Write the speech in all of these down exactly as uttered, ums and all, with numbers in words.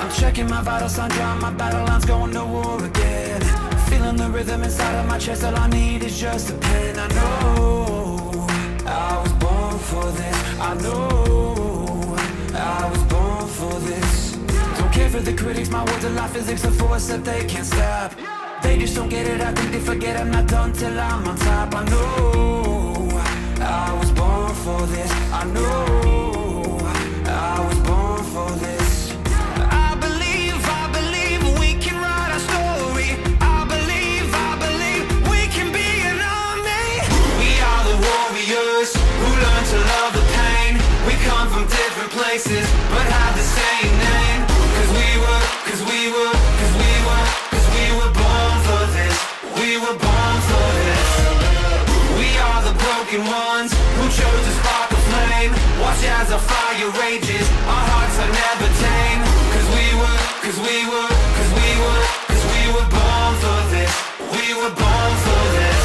I'm checking my vital signs, drawing my battle lines, going to war again. Feeling the rhythm inside of my chest, all I need is just a pen. I know I was born for this. I know I was born for this. Don't care for the critics, my words are like physics, a force that they can't stop. They just don't get it, I think they forget I'm not done till I'm on top. I know I was born for this. I know I was born for this. I believe, I believe we can write our story. I believe, I believe we can be an army. We are the warriors who learn to love the pain. We come from different places but have the same name. Cause we were, cause we were, cause we were, cause we were born for this. We were born for this. We are the broken ones who chose to spark a flame. Watch as our fire rages, our hearts are never tame. Cause we were, cause we were, cause we were, cause we were born for this. We were born for this.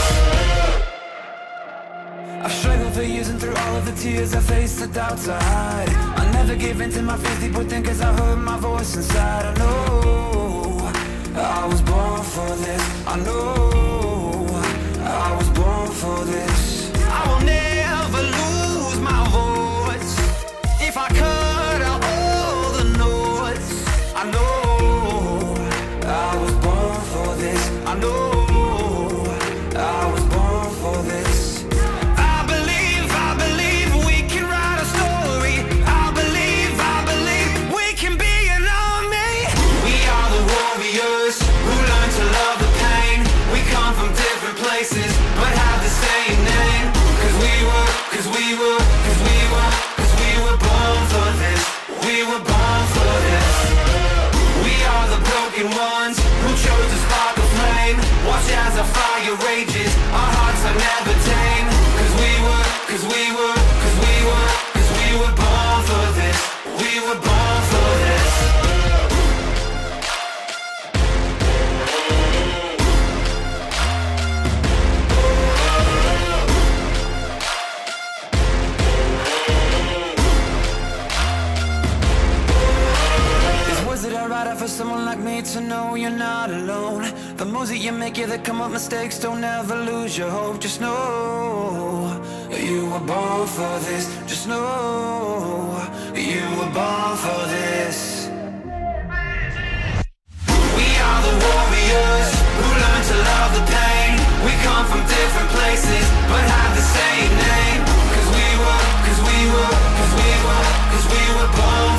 I've struggled for years and through all of the tears I faced, the doubts I hide. I never gave in to my fears deep within, cause I heard my voice inside. I know I was born for this. I know I was born for this. I will never lose my voice. If I cut out all the noise, I know I was born for this. I know I was born for this. I believe, I believe we can write a story. I believe, I believe we can be an army. We are the warriors who learn to love the pain. We come from different places but have the same name. Cause we were, cause we were, cause we were, cause we were born for this. We were born for this. We are the broken ones who chose to spark a flame. Watch as our fire rages, our hearts are never tame. Cause we were, cause we were, cause we were, cause we were born for this. We were born for this. For someone like me to know you're not alone. The moves that you make, yeah, that come up mistakes. Don't ever lose your hope. Just know you were born for this. Just know you were born for this. We are the warriors who learn to love the pain. We come from different places but have the same name. Cause we were, cause we were, cause we were, cause we were born